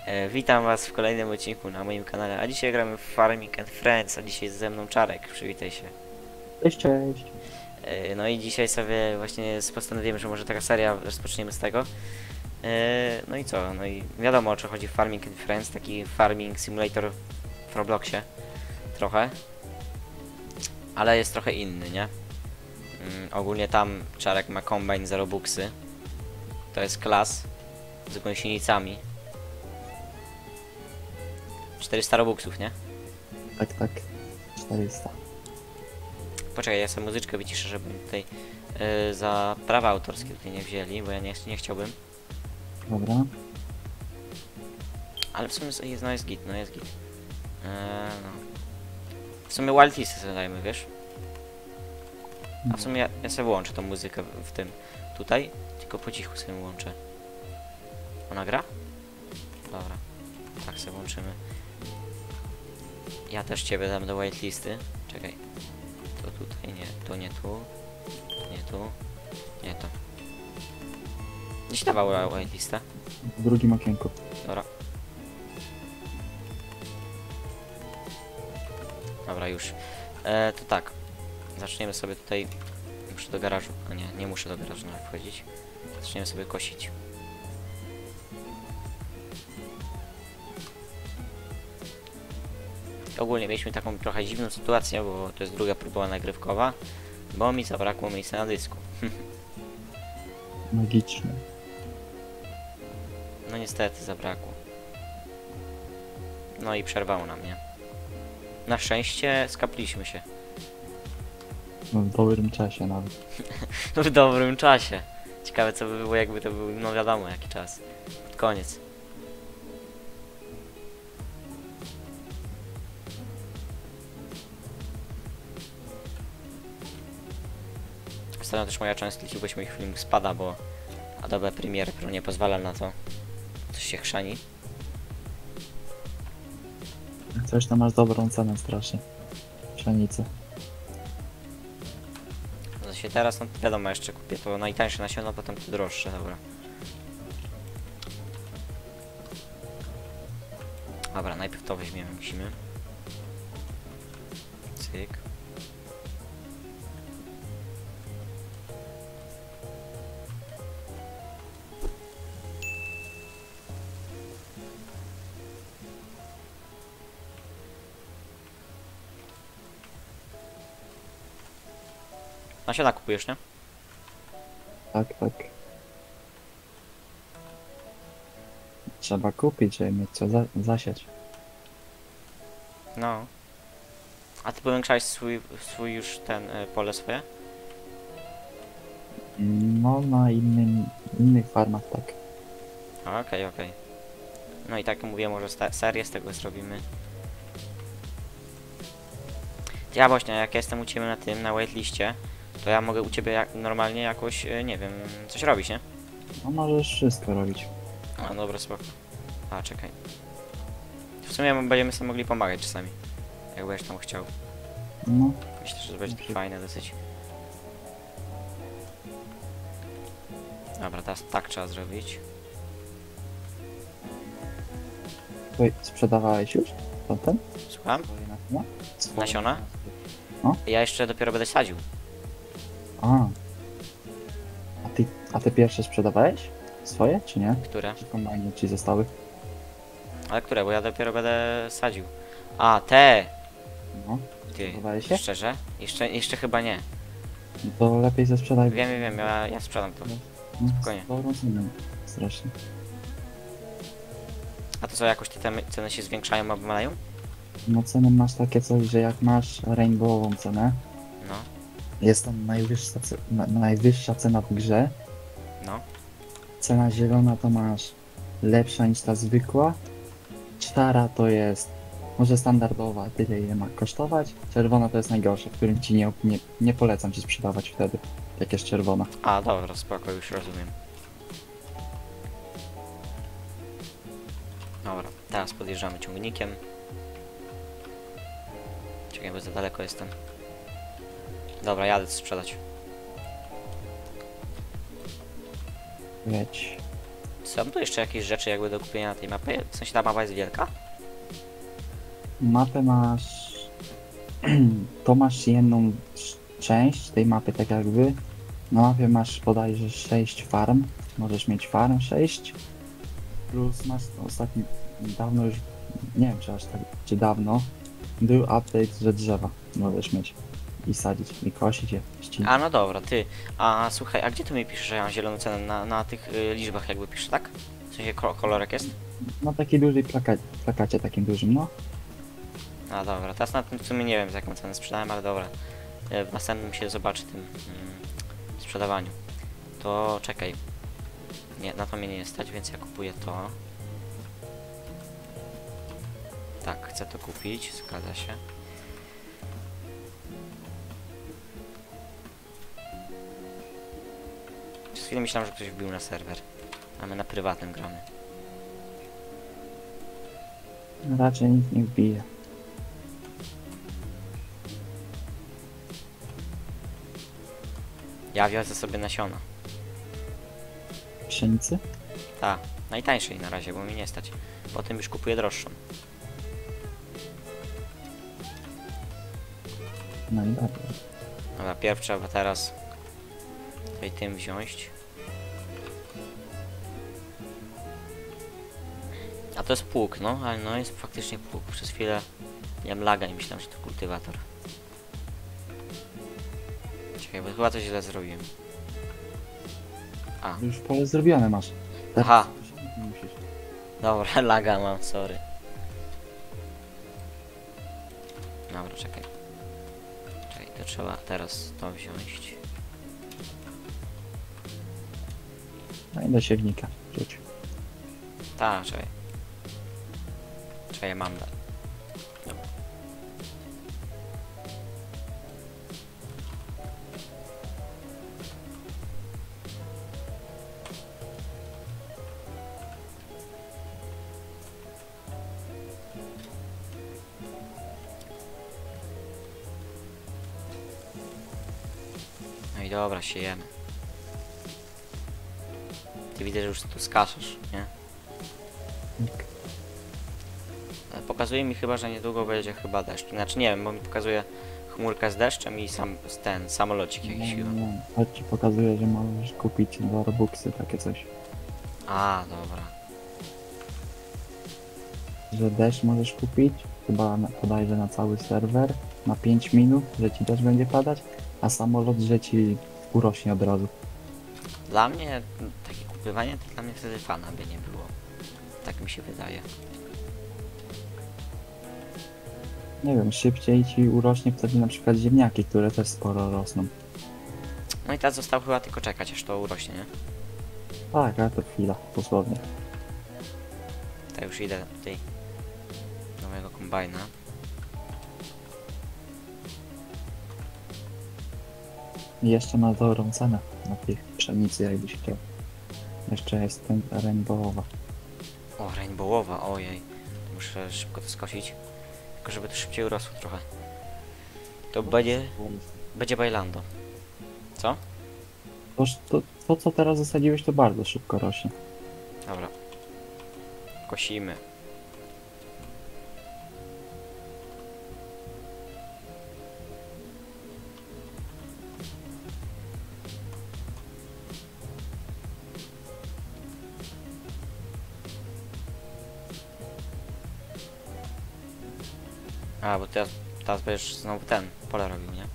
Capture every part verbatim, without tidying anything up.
E, witam was w kolejnym odcinku na moim kanale, a dzisiaj gramy w Farming and Friends, a dzisiaj jest ze mną Czarek, przywitaj się. Cześć, cześć. E, no i dzisiaj sobie właśnie postanowiłem, że może taka seria, rozpoczniemy z tego. E, no i co, no i wiadomo o co chodzi w Farming and Friends, taki farming simulator w Robloxie, trochę. Ale jest trochę inny, nie? Mm, ogólnie tam Czarek ma combine za robuxy. To jest klas z gąsienicami. czterysta robuxów, nie? Tak, tak. czterysta. Poczekaj, ja sobie muzyczkę wyciszę, żeby tutaj yy, za prawa autorskie tutaj nie wzięli, bo ja nie, nie chciałbym. Dobra. Ale w sumie jest, no jest git, no jest git. Yy, no. W sumie wildlisty sobie dajmy, wiesz? A w sumie ja, ja sobie włączę tą muzykę w, w tym tutaj, tylko po cichu sobie włączę. Ona gra? Dobra, tak sobie włączymy. Ja też ciebie dam do whitelisty. Czekaj. To tutaj, nie, to nie tu. Nie tu. Nie to. Gdzieś dawała whitelista. W drugim okienku. Dobra. Dobra, już. E, to tak. Zaczniemy sobie tutaj. Muszę do garażu. A nie, nie muszę do garażu nawet wchodzić. Zaczniemy sobie kosić. Ogólnie mieliśmy taką trochę dziwną sytuację, bo to jest druga próba nagrywkowa, bo mi zabrakło miejsca na dysku. Magiczny. No niestety zabrakło. No i przerwało nam, nie? Na szczęście skapliśmy się. No, w dobrym czasie nawet. W dobrym czasie. Ciekawe co by było, jakby to był, no wiadomo jaki czas. Pod koniec. Ostatnio też moja częstotliwość moich filmów spada, bo Adobe Premiere Pro nie pozwala na to. Coś się chrzani. Jak coś, to masz dobrą cenę strasznie. Pszenicy. No się teraz, no wiadomo, jeszcze kupię to najtańsze nasiono, potem to droższe, dobra. Dobra, najpierw to weźmiemy, musimy. Cyk. Nasiona kupujesz, nie? Tak, tak. Trzeba kupić, żeby mieć co za zasiać. No. A ty powiększałeś swój, swój już ten y, pole swoje? No, na innym, innych farmach tak. Okej, okej. Okay. No i tak mówię, może serię z tego zrobimy. Ja właśnie, jak ja jestem u ciebie na tym, na whiteliście, to ja mogę u ciebie jak, normalnie jakoś, y, nie wiem, coś robić, nie? No, możesz wszystko robić. A, dobra, spoko. A, czekaj. W sumie będziemy sobie mogli pomagać czasami. Jak będziesz tam chciał. No, Myślę, że to będzie Dobrze. fajne dosyć. Dobra, teraz tak trzeba zrobić. Oj, sprzedawałeś już? Potem? Słucham? Swoje nasiona? Swoje Nasiona? No. Ja jeszcze dopiero będę sadził. A. A ty, a ty pierwsze sprzedawałeś? Swoje, czy nie? Które? Czy kombajny ci zostały? Ale które? Bo ja dopiero będę sadził. A, te! No. Ty, Sprzedawałeś się? szczerze? Jeszcze, jeszcze chyba nie. No to lepiej ze sprzedaj. Wiem, wiem, wiem, ja, ja sprzedam to. No, spokojnie. z dobrą ceną. Strasznie. A to co, jakoś te temy- ceny się zwiększają albo maleją? No ceny masz takie coś, że jak masz rainbowową cenę, No, jest tam najwyższa, ce na, najwyższa cena w grze. no. Cena zielona to masz lepsza niż ta zwykła. Szara to jest może standardowa, tyle ile ma kosztować. Czerwona to jest najgorsza, w którym ci nie, nie, nie polecam ci sprzedawać wtedy, jak jest czerwona. A, dobra, spoko, już rozumiem. Dobra, teraz podjeżdżamy ciągnikiem. Czekaj, bo za daleko jestem. Dobra, jadę to sprzedać. Leć. Są tu jeszcze jakieś rzeczy jakby do kupienia na tej mapie? W sensie ta mapa jest wielka? Mapę masz... to masz jedną sz- część tej mapy, tak jakby. Na mapie masz bodajże sześć farm. Możesz mieć farm sześć. Plus masz ostatni... Dawno już... Nie wiem czy aż tak... Czy dawno. Był update, że drzewa możesz mieć. I sadzić, i kosić je, ścinać. A no dobra, ty. A słuchaj, a gdzie tu mi pisze, że ja mam zieloną cenę? Na, na tych y, liczbach jakby pisze, tak? W sensie ko kolorek jest? Na takiej dużej plakacie, plakacie takim dużym, no. A dobra, teraz na tym w sumie nie wiem, za jaką cenę sprzedałem, ale dobra. Y, W następnym się zobaczy tym mm, sprzedawaniu. To czekaj. Nie, na to mnie nie stać, więc ja kupuję to. Tak, chcę to kupić, zgadza się. Przez chwilę myślałem, że ktoś wbił na serwer. A my na prywatnym gramy. Raczej nikt nie wbije. Ja wiozę sobie nasiona. Pszenicy? Tak, najtańszej na razie, bo mi nie stać. Potem już kupuję droższą. No i dobrze. Dobra, pierw trzeba teraz tutaj tym wziąć. A to jest pług, no, ale no jest faktycznie pług. Przez chwilę miałem laga i myślałem, że to kultywator. Czekaj, bo chyba coś źle zrobiłem. A, Już pole zrobione masz. Teraz Aha. nie musisz. dobra, laga mam, sorry. Dobra, czekaj. Czekaj, to trzeba teraz to wziąć. No i do siewnika rzuć. Tak, czekaj. Czekaj, mam da. No i dobra, siejemy. Ty widzę, że już tu skaszasz, nie? Tak. Ale pokazuje mi chyba, że niedługo będzie chyba deszcz. Znaczy nie wiem, bo mi pokazuje chmurkę z deszczem i sam ten samolocik jakiś chyba. No, no. Chodź ci pokazuję, że możesz kupić dwa robuxy, takie coś. A, dobra. Że deszcz możesz kupić, chyba na, bodajże na cały serwer, na pięć minut, że ci deszcz będzie padać, a samolot, że ci urośnie od razu. Dla mnie m, takie kupywanie to dla mnie wtedy fana by nie było. Tak mi się wydaje. Nie wiem, szybciej ci urośnie wtedy na przykład ziemniaki, które też sporo rosną. No i teraz zostało chyba tylko czekać, aż to urośnie, nie? Tak, ale to chwila, dosłownie. Tak już idę tutaj do mojego kombajna. I jeszcze ma dobrą cenę na tej pszenicy, jakbyś chciał. Jeszcze jest ten rainbowowa. O, rainbowowa, ojej. Muszę szybko to skosić. Tylko żeby to szybciej urosło trochę. To będzie... będzie bailando. Co? To, to, to co teraz zasadziłeś, to bardzo szybko rośnie. Dobra. Kosimy. A, bo teraz, teraz będziesz znowu ten, pole robił, nie?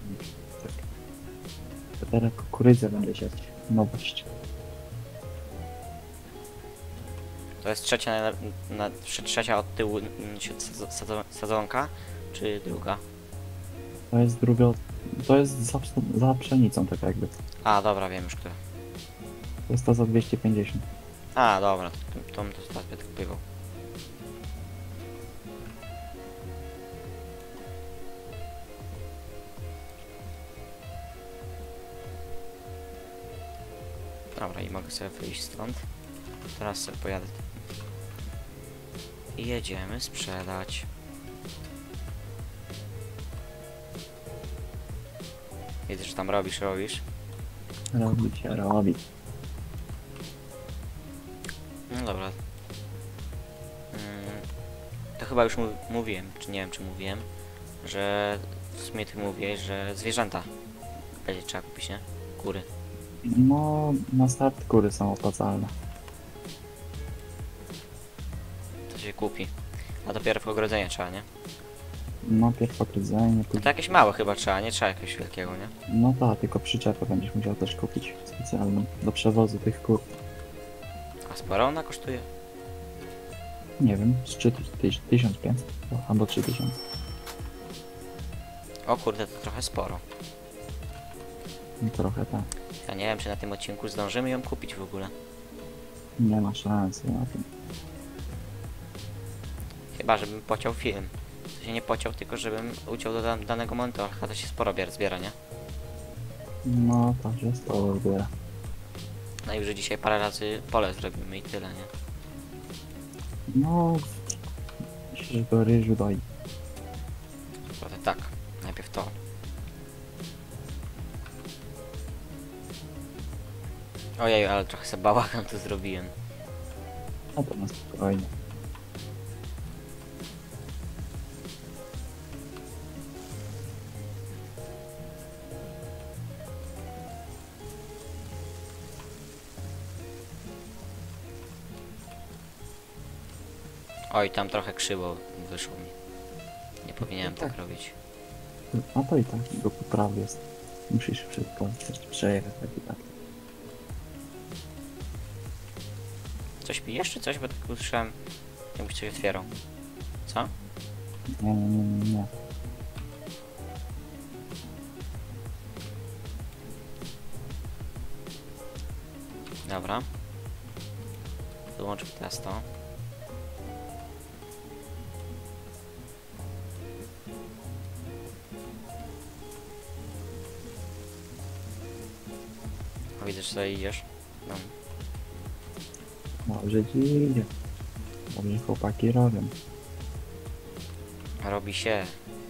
To teraz kukurydzę będę siać. Nowość. To jest trzecia, na, na, trze- trzecia od tyłu mm, sied- sadzo- sadzo- sadzonka, czy druga? To jest druga, to jest za, za pszenicą tak jakby. A, dobra, wiem już które. To jest to za dwieście pięćdziesiąt. A, dobra, to, to, to teraz będę kupywał. Dobra, i mogę sobie wyjść stąd. Teraz sobie pojadę. I jedziemy sprzedać. Widzę, że tam robisz, robisz. Robi się, robi. No dobra. Mm, to chyba już mu mówiłem, czy nie wiem czy mówiłem, że w sumie ty mówiłeś, że zwierzęta będzie trzeba kupić, nie? Kury. No, na start kury są opłacalne. To się kupi. A dopiero w ogrodzenie trzeba, nie? No, pierw okrydzenie, No później... to jakieś małe chyba trzeba, nie trzeba jakiegoś wielkiego, nie? No tak, tylko przyczepę będziesz musiał też kupić specjalną do przewozu tych kur. A sporo ona kosztuje? Nie wiem, z trzy tysiące pięćset albo trzy tysiące. O kurde, to trochę sporo. No, trochę tak. Ja nie wiem, czy na tym odcinku zdążymy ją kupić w ogóle. Nie ma szansy na tym. Chyba, żebym pociął film. To się nie pociął, tylko żebym uciął do dan danego momentu, a to się sporo bier zbiera, nie? No, tak, że z to zbiera. Najwyżej dzisiaj parę razy pole zrobimy i tyle, nie? No, myślę, że do ryżu dojdzie. Prawda tak, najpierw to. Ojej, ale trochę sobie bałagan tu zrobiłem. A to na spokojnie. Oj, tam trochę krzywo wyszło mi. Nie powinienem tak Tak. robić. A to i tak do poprawy jest. Musisz wszystko przejechać, tak i tak. Coś pijesz czy coś? Bo tak usłyszałem, jakbyś coś otwierał. Co? Nie, nie, nie, nie, nie. Dobra. Wyłączmy teraz to. O, widzę, że tutaj idziesz. No. Dobrze ci idzie. Dobrze chłopaki robią. Robi się.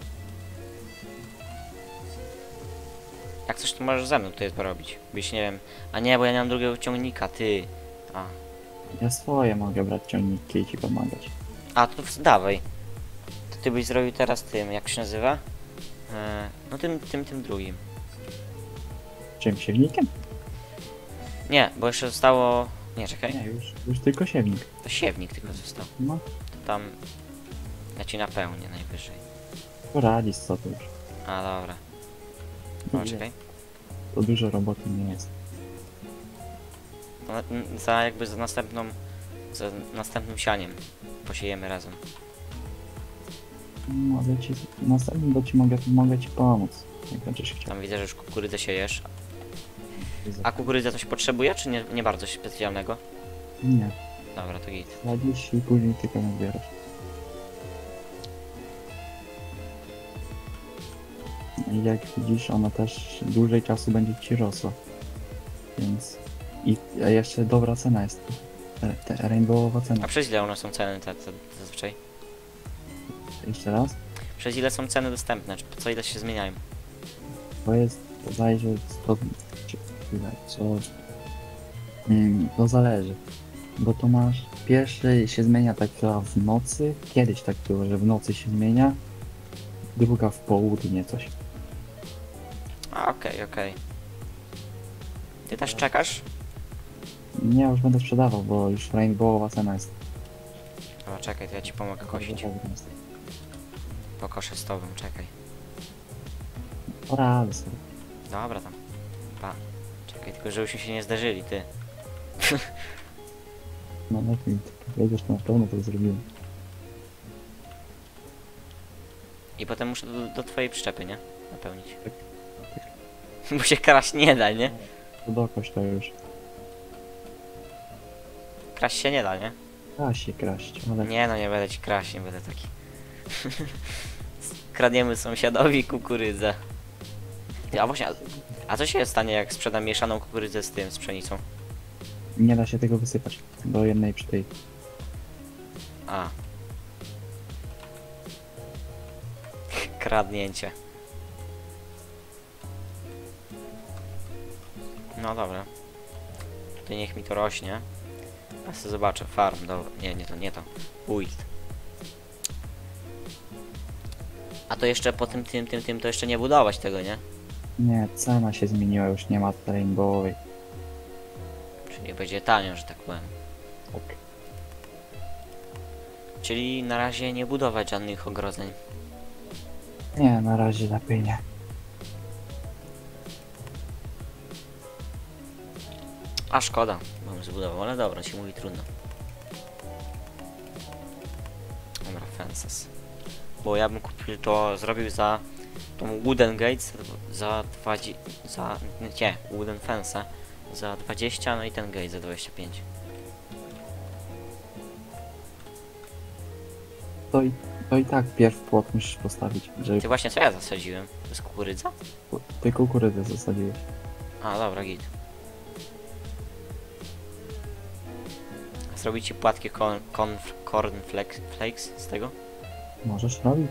Jak coś to możesz ze mną tutaj porobić. Byś nie wiem. A nie, bo ja nie mam drugiego ciągnika, ty. A. Ja swoje mogę brać ciągniki i ci pomagać. A, to w- dawaj. To ty byś zrobił teraz tym, jak się nazywa? E, no tym, tym, tym drugim. Czym, siewnikiem? Nie, bo jeszcze zostało... Nie, czekaj. Nie, już, już tylko siewnik. To siewnik tylko został. No, To tam... Ja ci napełnię najwyżej. poradzisz co to już. A, dobra. No, Nie, czekaj. To dużo roboty nie jest. To na, n- za jakby za następną... Za następnym sianiem posiejemy razem. Mogę ci, następnym bo ci mogę, mogę ci pomóc. Jak będziesz chciał. Tam widzę, że już kukurydzę siejesz. A kukurydza coś potrzebuje, czy nie, nie bardzo specjalnego? Nie, Dobra, to git. sadzisz i później tylko nabierasz. I jak widzisz, ona też dłużej czasu będzie ci rosła. Więc... I a jeszcze dobra cena jest. Te, te rainbowowa cena. A przez ile one są ceny te, te, zazwyczaj? Jeszcze raz? Przez ile są ceny dostępne? Czy co ile się zmieniają? To jest, zdaje się, to, czy, chwilę, co... Mm, to zależy. Bo to masz, pierwszy się zmienia tak chyba w nocy, kiedyś tak było, że w nocy się zmienia, druga w południe coś. A, okej, okej. Ty też czekasz? Nie, już będę sprzedawał, bo już rainbowowa cena jest. Dobra, czekaj, to ja ci pomogę kosić. Pokoszę z tobą, czekaj. Poradzę sobie. Dobra tam. Pa. Czekaj, tylko żebyśmy się nie zdarzyli, ty. No lepiej, wiedziesz, to na pewno to zrobiłem. I potem muszę do, do twojej przyczepy, nie? Napełnić. Tak. Bo się kraść nie da, nie? To dokoś to już. Kraść się nie da, nie? Da się kraść, ale Nie no, nie będę ci kraść, nie będę taki. Kradniemy sąsiadowi kukurydzę. Ty, a właśnie, a, a co się stanie jak sprzedam mieszaną kukurydzę z tym, z pszenicą? nie da się tego wysypać do jednej przy tej. A. Kradnięcie. No dobra. Tutaj niech mi to rośnie. Ja sobie zobaczę, farm, dobra, nie, nie to, nie to, build. A to jeszcze po tym, tym, tym, tym, to jeszcze nie budować tego, nie? Nie, cena się zmieniła, już nie ma rainbowowej. Czyli będzie tanio, że tak powiem. Ok. Czyli na razie nie budować żadnych ogrodzeń. Nie, na razie lepiej nie. A szkoda, bo bym zbudował, ale dobra, się mówi trudno. Dobra, fences. Bo ja bym kupił to, zrobił za tą wooden gates za dwadzieścia, za, nie, wooden fence za dwadzieścia, no i ten gate za dwadzieścia pięć. To i, to i tak pierw płot musisz postawić, żeby Ty właśnie co ja zasadziłem? To jest kukurydza? ty kukurydzę zasadziłeś. A, dobra, git. Zrobić ci płatkie corn, corn, corn flakes, flakes z tego? Możesz robić.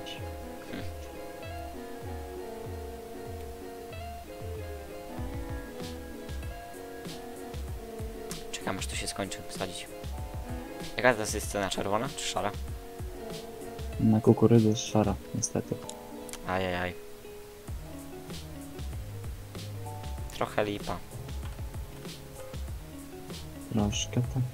Czekam aż to się skończy wsadzić. Jaka to jest cena? Czerwona czy szara? Na kukurydzę jest szara, niestety. Ajajaj. Trochę lipa. Troszkę tak.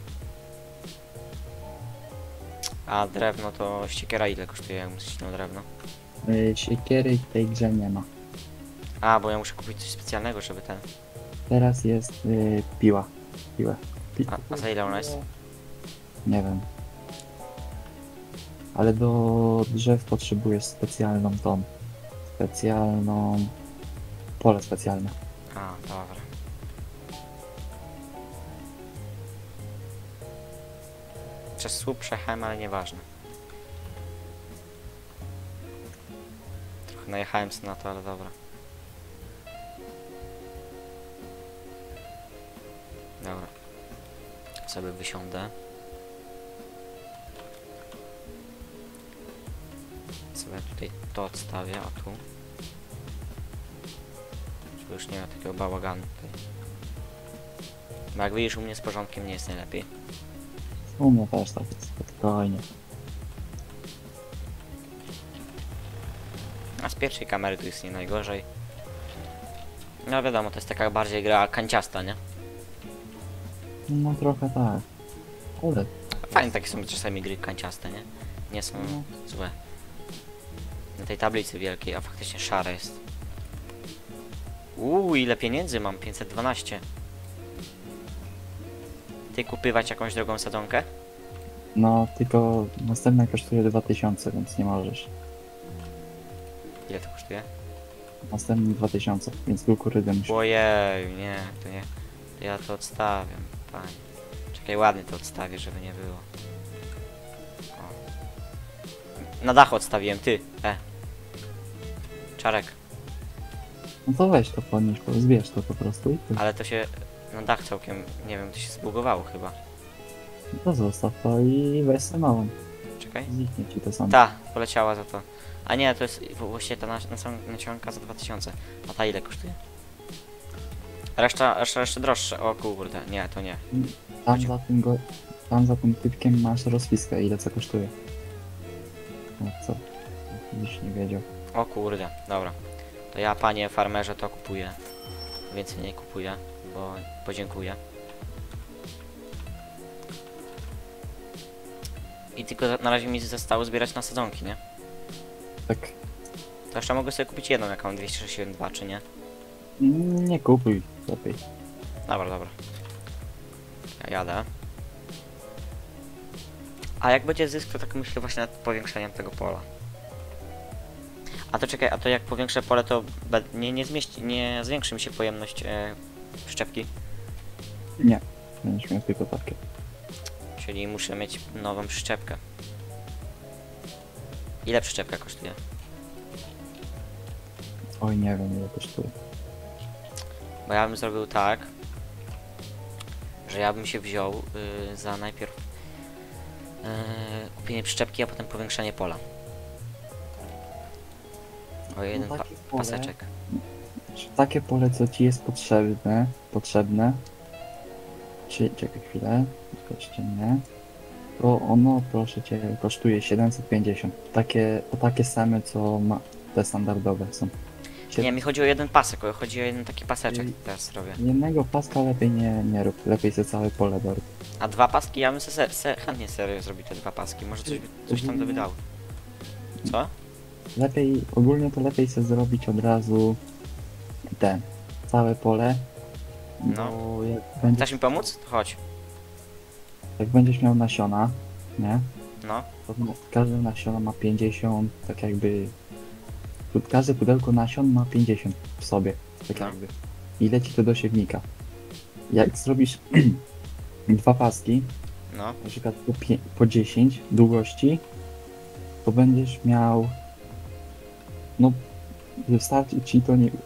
A drewno to ściekiera ile kosztuje, jak muszę ścinać drewno? Yy, siekiery w tej grze nie ma. A, bo ja muszę kupić coś specjalnego, żeby ten... Teraz jest yy, piła. Piłę. Pi A, a za ile ona jest? Nie wiem. Ale do drzew potrzebujesz specjalną tą. Specjalną... Pole specjalne. A, dobra. Przez słup przejechałem, ale nieważne. Trochę najechałem sobie na to, ale dobra. Dobra. Sobie wysiądę. Sobie tutaj to odstawię, a tu. Żeby już nie ma takiego bałaganu tutaj. Bo jak widzisz, u mnie z porządkiem nie jest najlepiej. U mnie też tak jest, spokojnie. A z pierwszej kamery tu jest nie najgorzej. No wiadomo, to jest taka bardziej gra kanciasta, nie? No trochę tak. Ale Fajne takie są czasami gry kanciaste, nie? Nie są No. złe. Na tej tablicy wielkiej, a faktycznie szare jest. Uuu, ile pieniędzy mam? pięćset dwanaście. Ty kupywać jakąś drogą sadzonkę? no tylko następna kosztuje dwa tysiące, więc nie możesz. Ile to kosztuje? Następny dwa tysiące, więc kukurydę musisz. Ojej, nie, to nie. To ja to odstawiam, panie. Czekaj, ładnie to odstawię, żeby nie było. O. Na dach odstawiłem, ty. E. Czarek, No to weź to podnieś, bo zbierz to po prostu i ty. ale to się na dach całkiem, nie wiem, to się zbugowało chyba. No to zostaw to i weź sobie nową. Czekaj. Zniknie ci to samo. Ta, poleciała za to. A nie, to jest w- właściwie ta nas- nacią- nacionka za dwa tysiące. A ta ile kosztuje? Reszta, reszta jeszcze droższe. O kurde, nie, to nie. Tam za tym go... Tam za tym typkiem masz rozpiskę, ile co kosztuje. No co? Już nie wiedział. O kurde, dobra. To ja, panie farmerze, to kupuję. Więcej nie kupuję, bo podziękuję. I tylko na razie mi zostało zbierać na sadzonki, nie? Tak. To jeszcze mogę sobie kupić jedną, jaką dwieście sześćdziesiąt dwa, czy nie? Nie kupuj lepiej. Dobra, dobra. Ja jadę. A jak będzie zysk, to tak myślę właśnie nad powiększeniem tego pola. A to czekaj, a to jak powiększę pole, to be- nie, nie zmieści, nie zwiększy mi się pojemność e, przyczepki. Nie. Będziesz miał tylko takie. Czyli muszę mieć nową przyczepkę. Ile przyczepka kosztuje? Oj, nie wiem ile kosztuje. Bo ja bym zrobił tak, że ja bym się wziął y, za najpierw y, kupienie przyczepki, a potem powiększenie pola. O jeden pa takie pole- paseczek. Czy takie pole, co ci jest potrzebne, potrzebne, czy czekaj chwilę, Jeszcze nie. To ono, proszę cię, kosztuje siedemset pięćdziesiąt. Takie, to takie same, co ma te standardowe są. Nie, mi chodzi o jeden pasek, o- chodzi o jeden taki paseczek I- teraz robię. Jednego paska lepiej nie, nie rób, lepiej sobie całe pole dorób. A dwa paski, ja bym se, se, se chętnie serio zrobił te dwa paski, może coś, by- coś tam by dało. Co? Lepiej, ogólnie to lepiej sobie zrobić od razu te, całe pole. No. Bo jak będziesz, Chcesz mi pomóc? To chodź. jak będziesz miał nasiona, nie? No, To każde nasiona ma pięćdziesiąt, tak jakby... Każde pudełko nasion ma pięćdziesiąt w sobie, tak No. jakby. I leci to do siewnika. Jak zrobisz dwa paski, no, na przykład po, pie- po dziesięć długości, to będziesz miał... No, wystarczy ci to nie...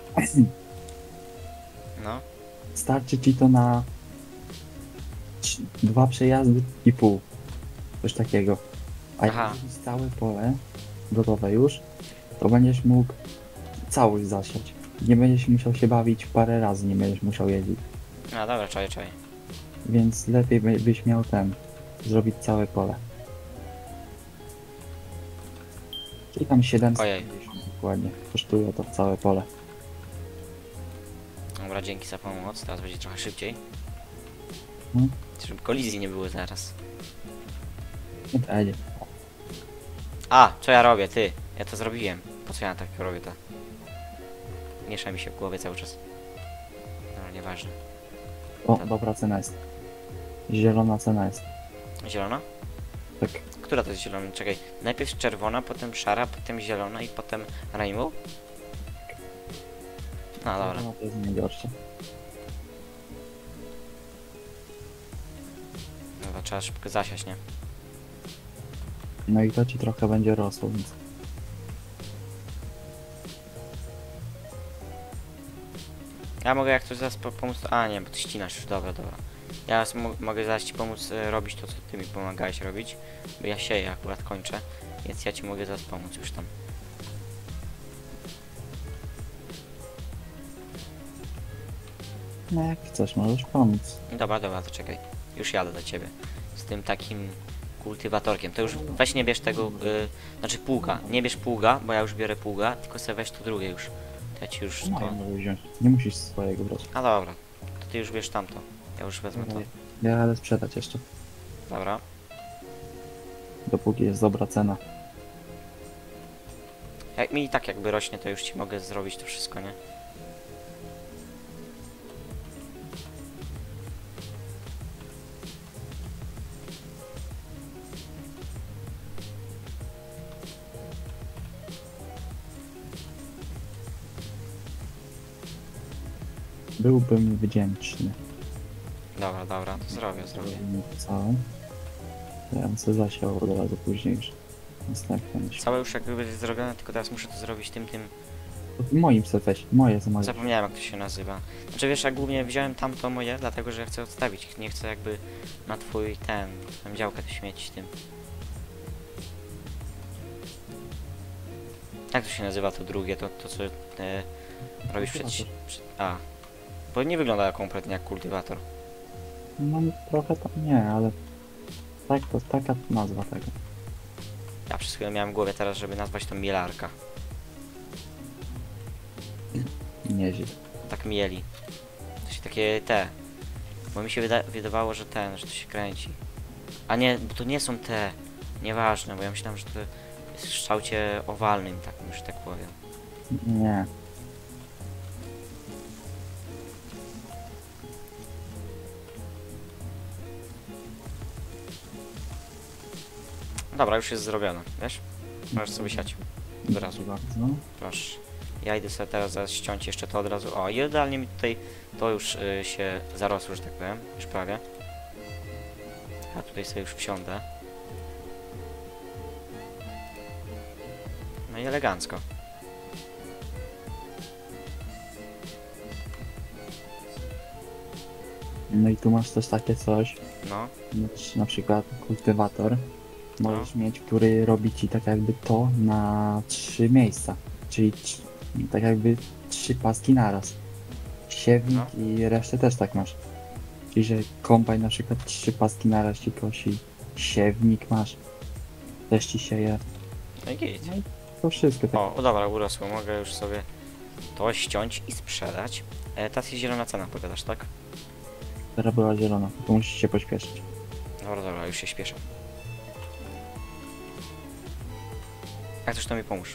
no. Starczy ci to na trz- dwa przejazdy i pół. Coś takiego. A jak Aha. zrobisz całe pole gotowe już, to będziesz mógł całość zasiać. Nie będziesz musiał się bawić parę razy, nie będziesz musiał jeździć. A dobra, czaj, czaj. Więc lepiej by- byś miał ten, zrobić całe pole. Czyli tam siedemset pięćdziesiąt dokładnie kosztuje to całe pole. Dobra, dzięki za pomoc, teraz będzie trochę szybciej. No. Żeby kolizji nie było zaraz. Nie będzie. A, co ja robię, ty? Ja to zrobiłem. Po co ja tak robię to? Miesza mi się w głowie cały czas. Dobra, nieważne. O, dobra cena jest. Zielona cena jest. Zielona? Tak. Która to jest zielona? Czekaj. Najpierw czerwona, potem szara, potem zielona i potem rainbow? No dobra. Zielona to jest najgorsze. Dobra, trzeba szybko zasiać, nie? No i to ci trochę będzie rosło, więc... Ja mogę jak coś zaraz po pomóc... A nie, bo ty ścinasz już, dobra, dobra. Ja zaraz mo mogę zaraz ci pomóc e, robić to, co ty mi pomagałeś robić. Bo ja sieję, akurat kończę. Więc ja ci mogę zaraz pomóc już tam. No jak chcesz, możesz pomóc. Dobra, dobra, to czekaj. Już jadę do ciebie. Z tym takim kultywatorkiem. To już weź nie bierz tego, y, znaczy pługa. Nie bierz pługa, bo ja już biorę pługa, tylko sobie weź to drugie już. To ja ci już No, to... ja mogę wziąć. Nie musisz swojego brać. A dobra, to ty już bierz tamto. Ja już wezmę to. Ja jadę sprzedać jeszcze. Dobra. Dopóki jest dobra cena. Jak mi i tak jakby rośnie, to już ci mogę zrobić to wszystko, nie? Byłbym wdzięczny. Dobra, dobra, to zrobię, zrobię. Całą. Ja bym sobie zasiał od razu później już. Następnie. Całe już jakby będzie zrobione, tylko teraz muszę to zrobić tym, tym... Moim sobie weź. Moje zamawiać. Zapomniałem jak to się nazywa. Znaczy wiesz, ja głównie wziąłem tamto moje, dlatego że ja chcę odstawić. Nie chcę jakby na twój ten, tam działkę to śmiecić tym. Jak to się nazywa to drugie, to, to co e, robisz przed, przed... A. Bo nie wygląda kompletnie jak kultywator. No trochę tam nie, ale... Tak, to taka nazwa tego. Ja przez chwilę miałem w głowie teraz, żeby nazwać to mielarka. Nieźle. Tak mieli. To się takie te. Bo mi się wyda wydawało, że ten, że to się kręci. A nie, bo to nie są te. Nieważne, bo ja myślałem, że to jest w kształcie owalnym, tak już tak powiem. Nie. Dobra, już jest zrobione, wiesz? Możesz sobie siać. Od razu. Dzięki bardzo. Proszę. Ja idę sobie teraz zaraz ściąć jeszcze to od razu. O, i idealnie mi tutaj to już y, się zarosło, że tak powiem. Już prawie. Ja tutaj sobie już wsiądę. No i elegancko. No i tu masz też takie coś, No, na- na przykład kultywator. Możesz No. mieć, który robi ci tak jakby to na trzy miejsca. Czyli trz- tak jakby trzy paski naraz. Siewnik No. i resztę też tak masz. Czyli, że kombajn na przykład trzy paski na raz ci kosi, siewnik masz, też ci sieje. No i git. No i to wszystko tak. O, o dobra, urosło. Mogę już sobie to ściąć i sprzedać. E, teraz jest zielona cena, pogadasz, tak? Teraz była zielona, to musisz się pośpieszyć. Dobra, dobra, już się śpieszę. Jak coś to mi pomóż.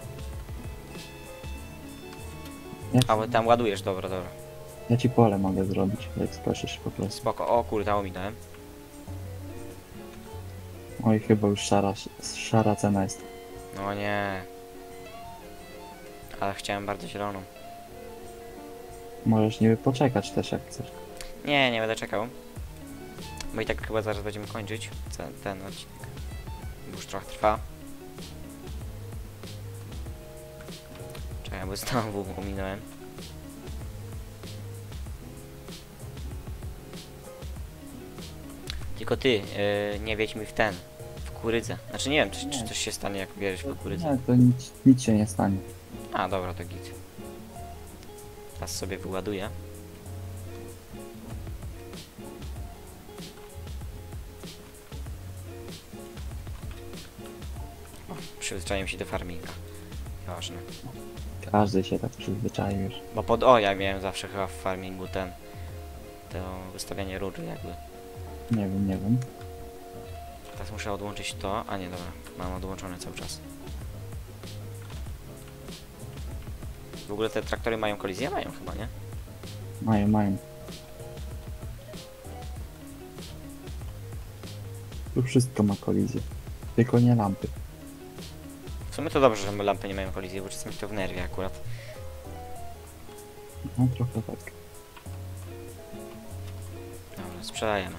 Ja, A, bo tam ładujesz, dobra, dobra. ja ci pole mogę zrobić, jak spieszysz po prostu. Spoko. O kurde, ominąłem. Oj, chyba już szara, szara cena jest. No nie. Ale chciałem bardzo zieloną. Możesz niby poczekać też jak chcesz. Nie, nie będę czekał. Bo i tak chyba zaraz będziemy kończyć ten, ten odcinek. Bo już trochę trwa. Czekaj, bo znowu ominąłem. Tylko ty, yy, nie wiedź mi w ten, w kurydzę. Znaczy nie wiem, czy, czy Nie. coś się stanie, jak bierzesz w kukurydzę. Nie, to nic, nic się nie stanie. A, dobra, to git. Teraz sobie wyładuję. O, przyzwyczaiłem się do farminga. Ważne. Każdy się tak przyzwyczaił już. Bo pod O ja miałem zawsze chyba w farmingu ten... To wystawianie rury jakby. Nie wiem, nie wiem. Teraz muszę odłączyć to, a nie, dobra, mam odłączone cały czas. W ogóle te traktory mają kolizję? Mają chyba, nie? Mają, mają. Tu wszystko ma kolizję. Tylko nie lampy. W sumie to dobrze, że lampy nie mają kolizji, bo czasami to w nerwie akurat. No trochę tak. Dobra, sprzedajemy.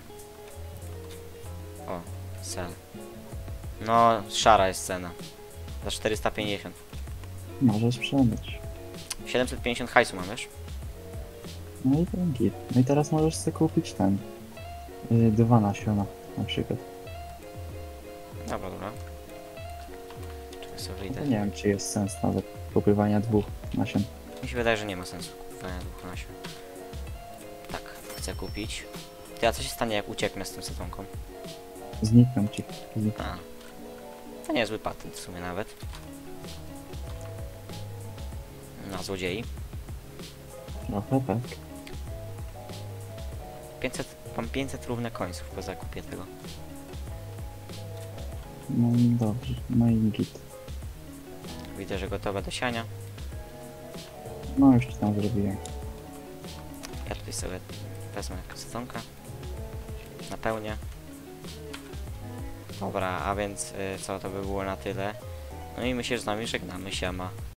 O, sell. No, szara jest cena. Za czterysta pięćdziesiąt. Możesz sprzedać. siedemset pięćdziesiąt hajsu mam, wiesz? No i ten git. No i teraz możesz sobie kupić ten. Yy, dwa nasiona na przykład. Dobra, dobra. Czekaj sobie No wyjdę. to nie wiem czy jest sens nawet kupywania dwóch nasion. Mi się wydaje, że nie ma sensu kupowania dwóch nasion. Tak, chcę kupić. Ty, a co się stanie, jak ucieknę z tym setonką? Znikną ci. Znik- A. To niezły patent w sumie nawet. Na złodziei. Trochę tak. pięćset, mam pięćset równe końców po zakupie tego. No i dobrze. No i git. Widzę, że gotowe do siania. No już ci tam zrobiłem. Ja tutaj sobie wezmę setonkę. Napełnię. Dobra, a więc y, co, to by było na tyle. No i my się z nami żegnamy, siema.